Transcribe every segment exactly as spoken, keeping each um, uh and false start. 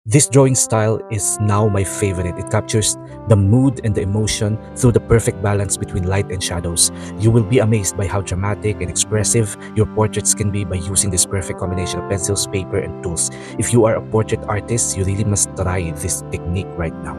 This drawing style is now my favorite. It captures the mood and the emotion through the perfect balance between light and shadows. You will be amazed by how dramatic and expressive your portraits can be by using this perfect combination of pencils, paper, and tools. If you are a portrait artist, you really must try this technique right now.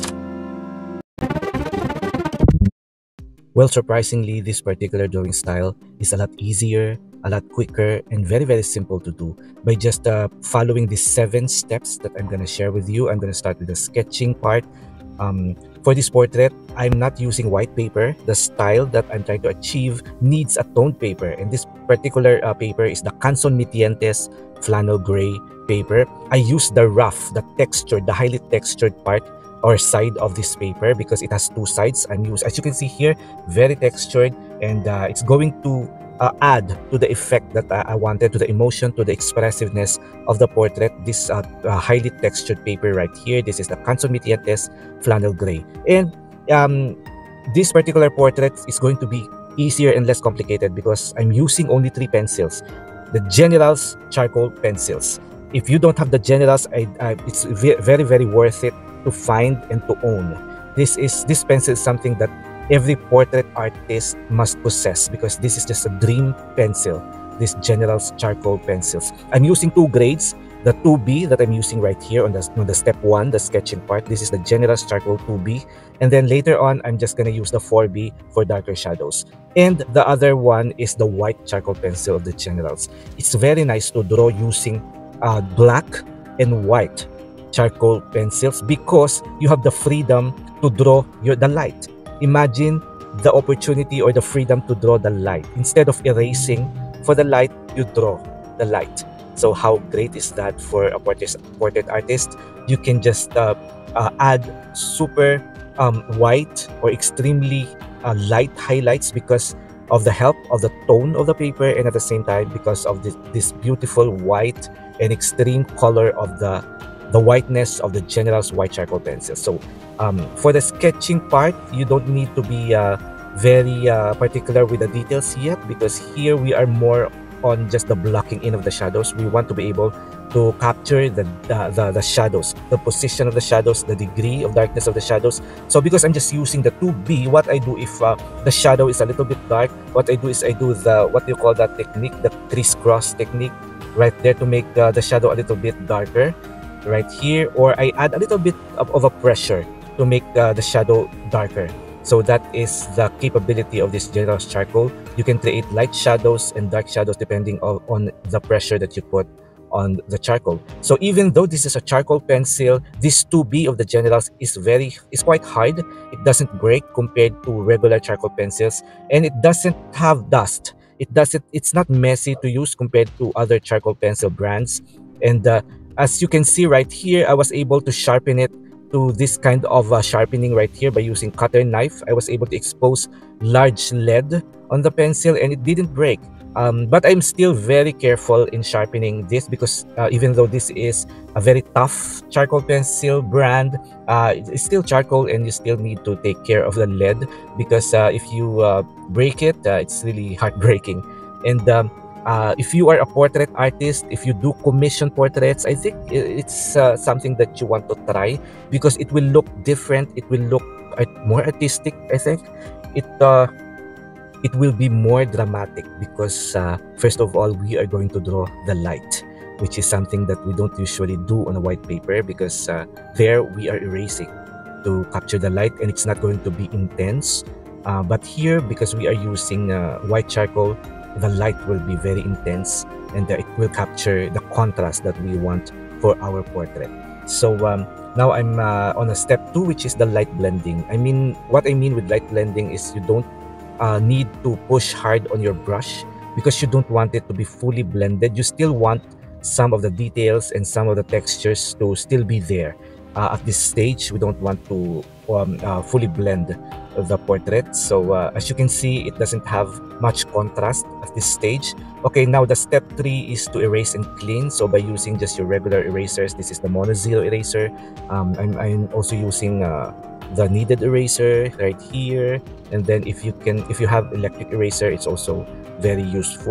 Well, surprisingly, this particular drawing style is a lot easier, a lot quicker, and very, very simple to do by just uh, following these seven steps that I'm going to share with you. I'm going to start with the sketching part. Um, for this portrait, I'm not using white paper. The style that I'm trying to achieve needs a toned paper, and this particular uh, paper is the Canson Mitientes flannel gray paper. I use the rough, the textured, the highly textured part or side of this paper because it has two sides. I'm used, as you can see here, very textured, and uh, it's going to uh, add to the effect that I, I wanted, to the emotion, to the expressiveness of the portrait. This uh, uh, highly textured paper right here, this is the Canson Mitientes flannel gray, and um, this particular portrait is going to be easier and less complicated because I'm using only three pencils, the General's charcoal pencils. If you don't have the General's, I, I, it's very, very worth it to find and to own. This is this pencil is something that every portrait artist must possess because this is just a dream pencil, this General's charcoal pencils. I'm using two grades, the two B that I'm using right here on the, on the step one, the sketching part. This is the General's charcoal two B, and then later on I'm just going to use the four B for darker shadows, and the other one is the white charcoal pencil of the General's. It's very nice to draw using uh, black and white charcoal pencils because you have the freedom to draw your the light. Imagine the opportunity or the freedom to draw the light. Instead of erasing for the light, you draw the light. So how great is that for a portrait, portrait artist? You can just uh, uh, add super um, white or extremely uh, light highlights because of the help of the tone of the paper, and at the same time because of this, this beautiful white and extreme color of the the whiteness of the General's white charcoal pencil. So um, for the sketching part, you don't need to be uh, very uh, particular with the details yet because here we are more on just the blocking in of the shadows. We want to be able to capture the, uh, the, the shadows, the position of the shadows, the degree of darkness of the shadows. So because I'm just using the two B, what I do if uh, the shadow is a little bit dark, what I do is I do the, what you call that technique, the crisscross technique right there to make uh, the shadow a little bit darker right here, or I add a little bit of, of a pressure to make uh, the shadow darker. So that is the capability of this General's charcoal. You can create light shadows and dark shadows depending on, on the pressure that you put on the charcoal. So even though this is a charcoal pencil, this two B of the General's is very is quite hard. It doesn't break compared to regular charcoal pencils, and it doesn't have dust. It doesn't it's not messy to use compared to other charcoal pencil brands. And uh, as you can see right here, I was able to sharpen it to this kind of uh, sharpening right here by using cutter knife. I was able to expose large lead on the pencil and it didn't break. Um, but I'm still very careful in sharpening this because uh, even though this is a very tough charcoal pencil brand, uh, it's still charcoal and you still need to take care of the lead because uh, if you uh, break it, uh, it's really heartbreaking. And um, Uh, if you are a portrait artist, if you do commission portraits, I think it's uh, something that you want to try because it will look different. It will look art more artistic, I think. It uh, it will be more dramatic because uh, first of all, we are going to draw the light, which is something that we don't usually do on a white paper because uh, there we are erasing to capture the light and it's not going to be intense. Uh, but here, because we are using uh, white charcoal, the light will be very intense and uh, it will capture the contrast that we want for our portrait. So um, now I'm uh, on a step two, which is the light blending. I mean, what I mean with light blending is you don't uh, need to push hard on your brush because you don't want it to be fully blended. You still want some of the details and some of the textures to still be there. Uh, at this stage, we don't want to um, uh, fully blend the portrait. So uh, as you can see, it doesn't have much contrast at this stage. Okay, now the step three is to erase and clean. So by using just your regular erasers, this is the mono zero eraser. Um, I'm, I'm also using uh, the kneaded eraser right here. And then if you can, if you have electric eraser, it's also very useful.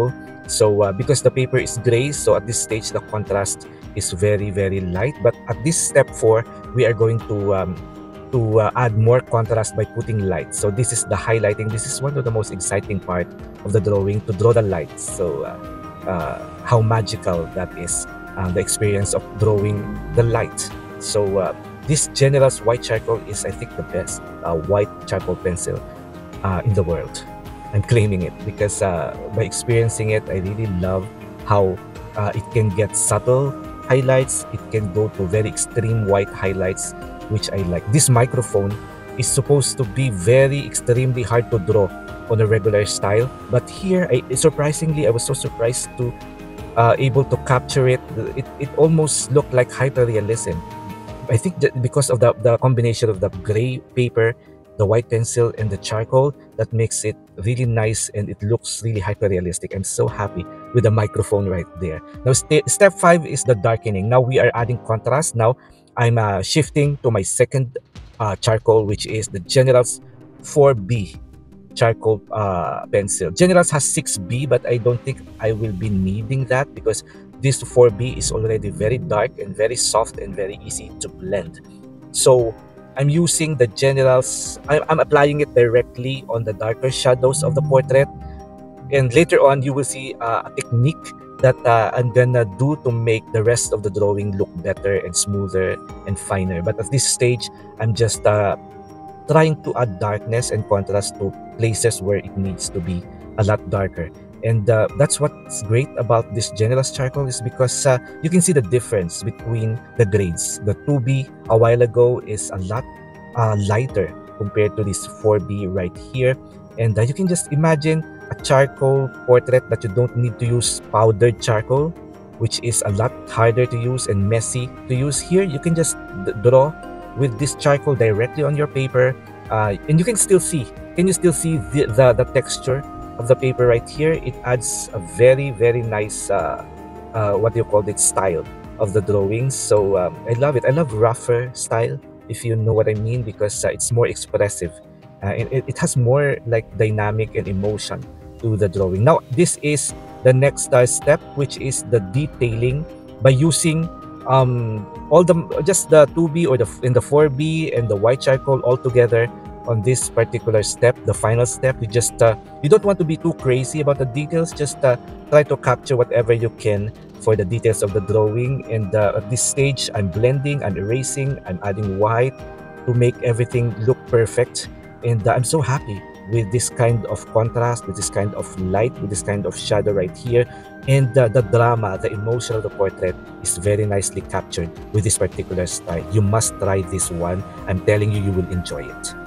So uh, because the paper is gray, so at this stage the contrast is very very light. But at this step four, we are going to um, to uh, add more contrast by putting light. So this is the highlighting. This is one of the most exciting part of the drawing, to draw the lights. So uh, uh, how magical that is, uh, the experience of drawing the light. So uh, this General's white charcoal is, I think, the best uh, white charcoal pencil uh, in the world. I'm claiming it because uh, by experiencing it, I really love how uh, it can get subtle highlights. It can go to very extreme white highlights, which I like. This microphone is supposed to be very extremely hard to draw on a regular style, but here, I, surprisingly, I was so surprised to uh, able to capture it. It, it almost looked like hyperrealism. I think that because of the, the combination of the gray paper, the white pencil, and the charcoal, that makes it really nice and it looks really hyper-realistic. I'm so happy with the microphone right there. Now, st step five is the darkening. Now we are adding contrast. Now I'm uh, shifting to my second uh, charcoal, which is the General's four B charcoal uh, pencil. General's has six B, but I don't think I will be needing that because this four B is already very dark and very soft and very easy to blend. So I'm using the General's, I'm applying it directly on the darker shadows of the portrait. And later on, you will see uh, a technique that uh, I'm gonna do to make the rest of the drawing look better and smoother and finer. But at this stage, I'm just uh, trying to add darkness and contrast to places where it needs to be a lot darker. And uh, that's what's great about this General's charcoal, is because uh, you can see the difference between the grades. The two B a while ago is a lot uh, lighter compared to this four B right here. And uh, you can just imagine a charcoal portrait that you don't need to use powdered charcoal, which is a lot harder to use and messy to use. Here, you can just draw with this charcoal directly on your paper, uh, and you can still see, can you still see the, the, the texture of the paper right here? It adds a very, very nice, uh, uh, what do you call it, style of the drawings. So um, I love it. I love rougher style, if you know what I mean, because uh, it's more expressive. Uh, and it, it has more like dynamic and emotion to the drawing. Now, this is the next uh, step, which is the detailing by using um, all the, just the two B or the in the four B and the white charcoal all together. On this particular step, the final step, you just uh, you don't want to be too crazy about the details. Just uh, try to capture whatever you can for the details of the drawing. And uh, at this stage, I'm blending, I'm erasing, I'm adding white to make everything look perfect. And uh, I'm so happy with this kind of contrast, with this kind of light, with this kind of shadow right here. And uh, the drama, the emotion of the portrait is very nicely captured with this particular style. You must try this one. I'm telling you, you will enjoy it.